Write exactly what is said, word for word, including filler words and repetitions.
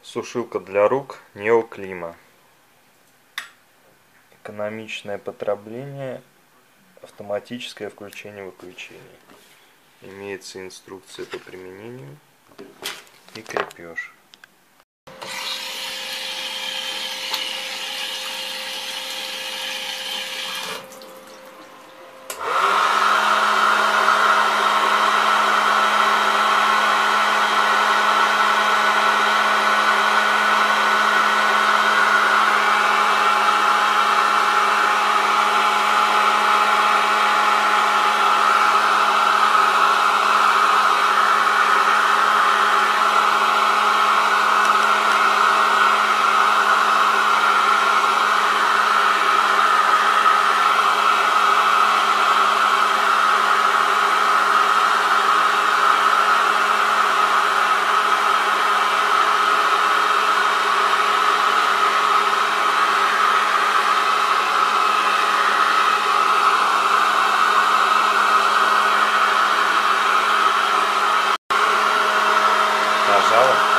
Сушилка для рук Неоклима. Экономичное потребление, автоматическое включение-выключение. Имеется инструкция по применению и крепеж. Нажала.